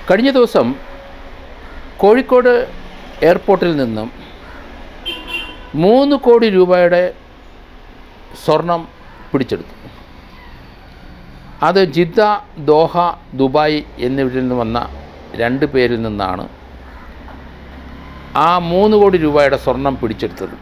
കഴിഞ്ഞ ദിവസം കോഴിക്കോട് എയർപോർട്ടിൽ നിന്നും 3 കോടി രൂപയുടെ സ്വർണം പിടിച്ചെടുത്തു. അത് ജിദ്ദ, ദോഹ, ദുബായ് എന്നിവരിൽ നിന്ന് വന്ന 2 പേരിൽ നിന്നാണ് ആ 3 കോടി രൂപയുടെ സ്വർണം പിടിച്ചെടുത്തത്.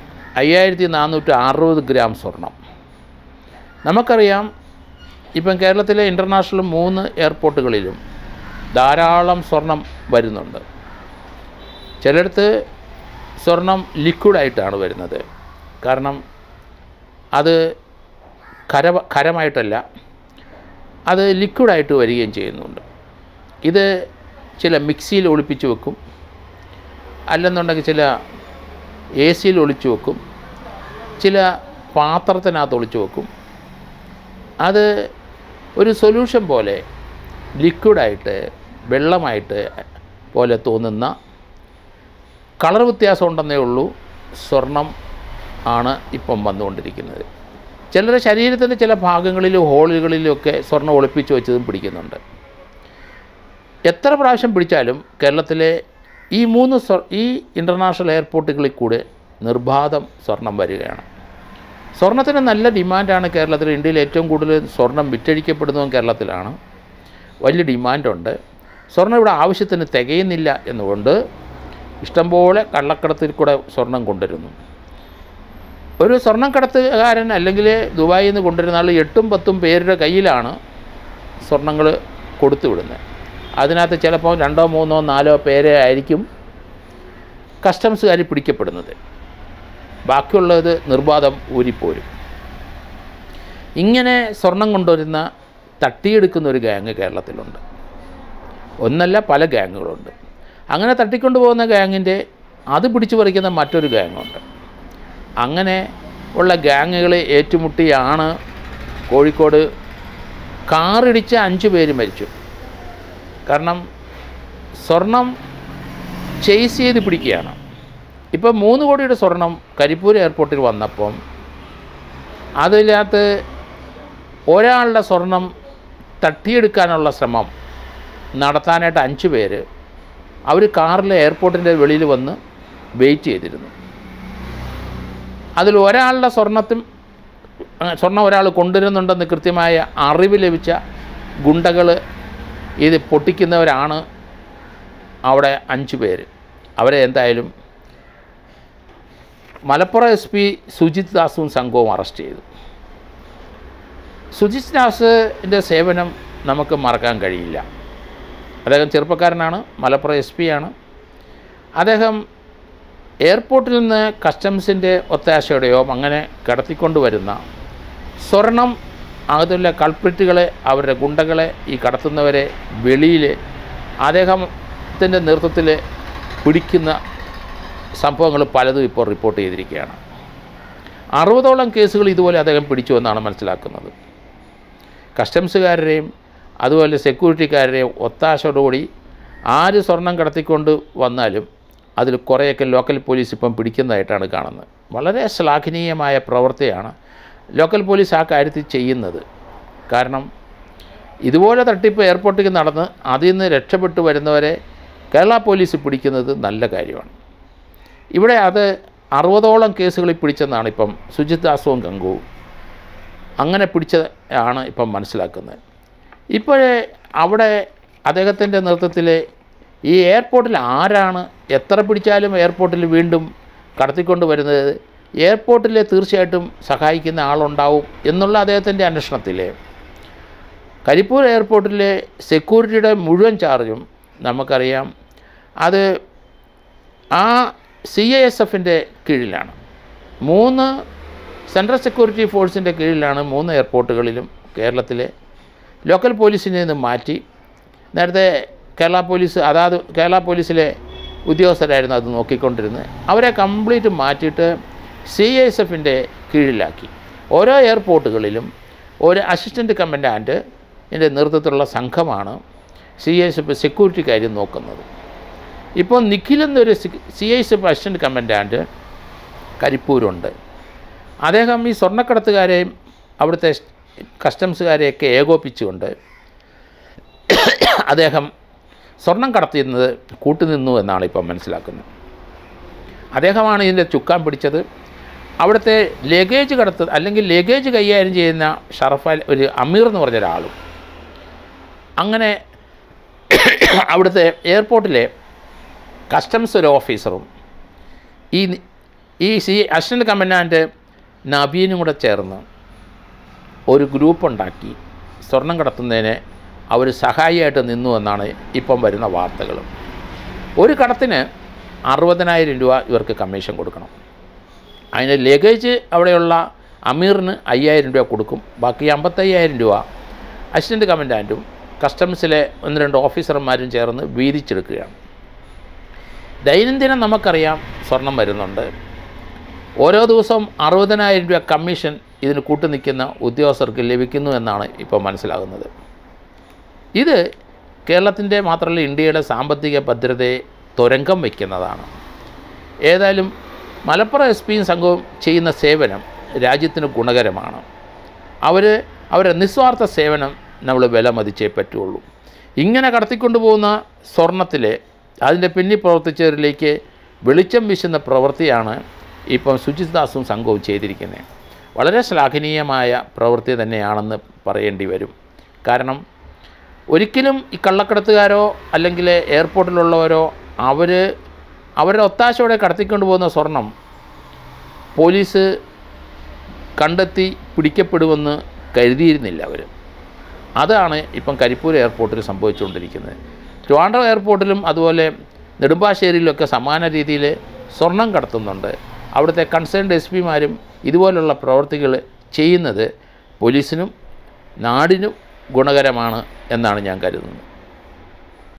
5460 ഗ്രാം സ്വർണം. നമുക്കറിയാം, ഇപ്പം കേരളത്തിലെ ഇൻ്റർനാഷണൽ 3 എയർപോർട്ടുകളിലും ധാരാളം സ്വർണം വരുന്നുണ്ട്. ചിലയിടത്ത് സ്വർണം ലിക്വിഡായിട്ടാണ് വരുന്നത്. കാരണം അത് ഖരമായിട്ടല്ല, അത് ലിക്വിഡായിട്ട് വരികയും ചെയ്യുന്നുണ്ട്. ഇത് ചില മിക്സിയിൽ ഒളിപ്പിച്ച് വെക്കും, അല്ലെന്നുണ്ടെങ്കിൽ ചില AC-യിൽ ഒളിച്ചു വെക്കും, ചില പാത്രത്തിനകത്ത് ഒളിച്ചു വെക്കും. അത് ഒരു സൊല്യൂഷൻ പോലെ ലിക്വിഡായിട്ട്, വെള്ളമായിട്ട് പോലെ തോന്നുന്ന, കളർ വ്യത്യാസം ഉണ്ടെന്നേ ഉള്ളൂ, സ്വർണം ആണ് ഇപ്പം വന്നുകൊണ്ടിരിക്കുന്നത്. ചിലരുടെ ശരീരത്തിൻ്റെ ചില ഭാഗങ്ങളിലും ഹോളുകളിലുമൊക്കെ സ്വർണം ഒളിപ്പിച്ച് വെച്ചതും പിടിക്കുന്നുണ്ട്. എത്ര പ്രാവശ്യം പിടിച്ചാലും കേരളത്തിലെ ഈ ഇൻ്റർനാഷണൽ എയർപോർട്ടുകളിൽ കൂടെ നിർബാധം സ്വർണം വരികയാണ്. സ്വർണത്തിന് നല്ല ഡിമാൻഡാണ് കേരളത്തിൽ. ഇന്ത്യയിൽ ഏറ്റവും കൂടുതൽ സ്വർണം വിറ്റഴിക്കപ്പെടുന്നതും കേരളത്തിലാണ്. വലിയ ഡിമാൻഡുണ്ട്. സ്വർണം ഇവിടെ ആവശ്യത്തിന് തികയുന്നില്ല എന്നുകൊണ്ട് ഇഷ്ടംപോലെ കള്ളക്കടത്തിൽ കൂടെ സ്വർണം കൊണ്ടുവരുന്നു. ഒരു സ്വർണം കടത്തുകാരൻ അല്ലെങ്കിൽ ദുബായിൽ നിന്ന് കൊണ്ടുവരുന്ന ആൾ 8-10 പേരുടെ കയ്യിലാണ് സ്വർണ്ണങ്ങൾ കൊടുത്തു വിടുന്നത്. അതിനകത്ത് ചിലപ്പോൾ 2, 3, 4 പേരെ ആയിരിക്കും കസ്റ്റംസുകാർ പിടിക്കപ്പെടുന്നത്. ബാക്കിയുള്ളത് നിർബാധം ഊരിപ്പോരും. ഇങ്ങനെ സ്വർണം കൊണ്ടുവരുന്ന തട്ടിയെടുക്കുന്ന ഒരു ഗ്യാങ് കേരളത്തിലുണ്ട്. ഒന്നല്ല, പല ഗ്യാങ്ങുകളുണ്ട്. അങ്ങനെ തട്ടിക്കൊണ്ടു പോകുന്ന ഗ്യാങ്ങിൻ്റെ അത് പിടിച്ചു പറിക്കുന്ന മറ്റൊരു ഗ്യാങ്ങുണ്ട്. അങ്ങനെ ഉള്ള ഗ്യാങ്ങുകളെ ഏറ്റുമുട്ടിയാണ് കോഴിക്കോട് കാറിടിച്ച 5 പേര് മരിച്ചു. കാരണം സ്വർണം ചേസ് ചെയ്ത് പിടിക്കുകയാണ്. ഇപ്പം 3 കോടിയുടെ സ്വർണം കരിപ്പൂർ എയർപോർട്ടിൽ വന്നപ്പം അതിനകത്ത് ഒരാളുടെ സ്വർണം തട്ടിയെടുക്കാനുള്ള ശ്രമം നടത്താനായിട്ട് 5 പേര് അവർ കാറിൽ എയർപോർട്ടിൻ്റെ വെളിയിൽ വന്ന് വെയിറ്റ് ചെയ്തിരുന്നു. അതിൽ ഒരാളുടെ സ്വർണം ഒരാൾ കൊണ്ടുവരുന്നുണ്ടെന്ന് കൃത്യമായ അറിവ് ലഭിച്ച ഗുണ്ടകൾ ഇത് പൊട്ടിക്കുന്നവരാണ് അവിടെ 5 പേര്. അവരെ എന്തായാലും മലപ്പുറം SP സുജിത് ദാസും സംഘവും അറസ്റ്റ് ചെയ്തു. സുജിത് ദാസിൻ്റെ സേവനം നമുക്ക് മറക്കാൻ കഴിയില്ല. അദ്ദേഹം ചെറുപ്പക്കാരനാണ്, മലപ്പുറം SP ആണ്. അദ്ദേഹം എയർപോർട്ടിൽ നിന്ന് കസ്റ്റംസിൻ്റെ ഒത്താശയോടെയോ അങ്ങനെ കടത്തിക്കൊണ്ട് വരുന്ന സ്വർണം, അതുപോലെ കൾപ്രിറ്റുകളെ, അവരുടെ ഗുണ്ടകളെ, ഈ കടത്തുന്നവരെ വെളിയിൽ അദ്ദേഹത്തിൻ്റെ നേതൃത്വത്തിൽ പിടിക്കുന്ന സംഭവങ്ങൾ പലതും ഇപ്പോൾ റിപ്പോർട്ട് ചെയ്തിരിക്കുകയാണ്. 60ഓളം കേസുകൾ ഇതുപോലെ അദ്ദേഹം പിടിച്ചു എന്നാണ് മനസ്സിലാക്കുന്നത്. കസ്റ്റംസുകാരുടെയും അതുപോലെ സെക്യൂരിറ്റിക്കാരുടെയും ഒത്താശയോടുകൂടി ആര് സ്വർണം കടത്തിക്കൊണ്ട് വന്നാലും അതിൽ കുറേയൊക്കെ ലോക്കൽ പോലീസ് ഇപ്പം പിടിക്കുന്നതായിട്ടാണ് കാണുന്നത്. വളരെ ശ്ലാഘനീയമായ പ്രവൃത്തിയാണ് ലോക്കൽ പോലീസ് ആ കാര്യത്തിൽ ചെയ്യുന്നത്. കാരണം ഇതുപോലെ തട്ടിപ്പ് എയർപോർട്ടിൽ നടന്ന് അതിൽ നിന്ന് രക്ഷപ്പെട്ടു വരുന്നവരെ കേരള പോലീസ് പിടിക്കുന്നത് നല്ല കാര്യമാണ്. ഇവിടെ അത് 60ഓളം കേസുകളിൽ പിടിച്ചെന്നാണ് ഇപ്പം സുജിത് ദാസുവും ഗംഗുവും അങ്ങനെ പിടിച്ചതാണ് ഇപ്പം മനസ്സിലാക്കുന്നത്. ഇപ്പോഴേ അവിടെ അദ്ദേഹത്തിൻ്റെ നേതൃത്വത്തിൽ ഈ എയർപോർട്ടിൽ ആരാണ് എത്ര പിടിച്ചാലും എയർപോർട്ടിൽ വീണ്ടും കടത്തിക്കൊണ്ട് വരുന്നത്, എയർപോർട്ടിൽ തീർച്ചയായിട്ടും സഹായിക്കുന്ന ആളുണ്ടാവും എന്നുള്ള അദ്ദേഹത്തിൻ്റെ അന്വേഷണത്തിൽ കരിപ്പൂർ എയർപോർട്ടിലെ സെക്യൂരിറ്റിയുടെ മുഴുവൻ ചാർജും നമുക്കറിയാം അത് ആ CISFൻ്റെ കീഴിലാണ്. 3 സെൻട്രൽ സെക്യൂരിറ്റി ഫോഴ്സിൻ്റെ കീഴിലാണ് 3 എയർപോർട്ടുകളിലും കേരളത്തിലെ ലോക്കൽ പോലീസിനെ നിന്ന് മാറ്റി. നേരത്തെ കേരള പോലീസിലെ ഉദ്യോഗസ്ഥരായിരുന്നു അത് നോക്കിക്കൊണ്ടിരുന്നത്. അവരെ കംപ്ലീറ്റ് മാറ്റിയിട്ട് CISFൻ്റെ കീഴിലാക്കി. ഓരോ എയർപോർട്ടുകളിലും ഒരു അസിസ്റ്റൻ്റ് കമാൻഡൻറ്റിൻ്റെ നേതൃത്വത്തിലുള്ള സംഘമാണ് CISF സെക്യൂരിറ്റി കാര്യം നോക്കുന്നത്. ഇപ്പോൾ നിഖിൽ എന്നൊരു CISF അസിസ്റ്റൻ്റ് കമാൻഡൻറ്റ് കരിപ്പൂരുണ്ട്. അദ്ദേഹം ഈ സ്വർണ്ണക്കടത്തുകാരെയും അവിടുത്തെ കസ്റ്റംസുകാരെയൊക്കെ ഏകോപിച്ചുകൊണ്ട് അദ്ദേഹം സ്വർണം കടത്തിയിരുന്നത് കൂട്ടുനിന്നു എന്നാണ് ഇപ്പം മനസ്സിലാക്കുന്നത്. അദ്ദേഹമാണ് ഇതിൻ്റെ ചുക്കാൻ പിടിച്ചത്. അവിടുത്തെ ലഗേജ് അല്ലെങ്കിൽ ലഗേജ് കൈകാര്യം ചെയ്യുന്ന ഷറഫാൽ ഒരു അമീർ എന്ന് പറഞ്ഞ ഒരാളും, അങ്ങനെ അവിടുത്തെ എയർപോർട്ടിലെ കസ്റ്റംസ് ഒരു ഓഫീസറും ഈ അസിസ്റ്റൻ്റ് കമാൻഡൻറ്റ് നബീനും കൂടെ ചേർന്ന് ഒരു ഗ്രൂപ്പ് ഉണ്ടാക്കി സ്വർണം കടത്തുന്നതിന് അവർ സഹായിയായിട്ട് നിന്നു എന്നാണ് ഇപ്പം വരുന്ന വാർത്തകൾ. ഒരു കടത്തിന് 60,000 രൂപ ഇവർക്ക് കമ്മീഷൻ കൊടുക്കണം. അതിന് ലഗേജ് അവിടെയുള്ള അമീറിന് 5,000 രൂപ കൊടുക്കും. ബാക്കി 55,000 രൂപ അസിസ്റ്റൻ്റ് കമാൻഡൻറ്റും കസ്റ്റംസിലെ 1-2 ഓഫീസർമാരും ചേർന്ന് വീതിച്ചെടുക്കുകയാണ്. ദൈനംദിനം നമുക്കറിയാം സ്വർണം വരുന്നുണ്ട്. ഓരോ ദിവസവും 60,000 രൂപ കമ്മീഷൻ ഇതിന് കൂട്ടുനിൽക്കുന്ന ഉദ്യോഗസ്ഥർക്ക് ലഭിക്കുന്നു എന്നാണ് ഇപ്പോൾ മനസ്സിലാകുന്നത്. ഇത് കേരളത്തിൻ്റെ മാത്രമല്ല ഇന്ത്യയുടെ സാമ്പത്തിക ഭദ്രതയെ തുരങ്കം വയ്ക്കുന്നതാണ്. ഏതായാലും മലപ്പുറം SP സംഘവും ചെയ്യുന്ന സേവനം രാജ്യത്തിന് ഗുണകരമാണ്. അവരുടെ നിസ്വാർത്ഥ സേവനം നമ്മൾ വില മതിച്ചേ പറ്റുള്ളൂ. ഇങ്ങനെ കടത്തിക്കൊണ്ടു പോകുന്ന സ്വർണത്തിൽ അതിൻ്റെ പിന്നിൽ പ്രവർത്തിച്ചവരിലേക്ക് വെളിച്ചം വീശുന്ന പ്രവൃത്തിയാണ് ഇപ്പം സുജിത് ദാസും സംഘവും ചെയ്തിരിക്കുന്നത്. വളരെ ശ്ലാഘനീയമായ പ്രവൃത്തി തന്നെയാണെന്ന് പറയേണ്ടി വരും. കാരണം ഒരിക്കലും ഈ കള്ളക്കടത്തുകാരോ അല്ലെങ്കിൽ എയർപോർട്ടിലുള്ളവരോ അവരുടെ ഒത്താശയോടെ കടത്തിക്കൊണ്ട് പോകുന്ന സ്വർണം പോലീസ് കണ്ടെത്തി പിടിക്കപ്പെടുമെന്ന് കരുതിയിരുന്നില്ല അവർ. അതാണ് ഇപ്പം കരിപ്പൂർ എയർപോർട്ടിൽ സംഭവിച്ചുകൊണ്ടിരിക്കുന്നത്. ട്രിവാൻഡ്രം എയർപോർട്ടിലും അതുപോലെ നെടുമ്പാശ്ശേരിയിലൊക്കെ സമാന രീതിയിൽ സ്വർണം കടത്തുന്നുണ്ട്. അവിടുത്തെ കൺസേൺഡ് SP മാരും ഇതുപോലുള്ള പ്രവർത്തികൾ ചെയ്യുന്നത് പോലീസിനും നാടിനും ഗുണകരമാണ് എന്നാണ് ഞാൻ കരുതുന്നത്.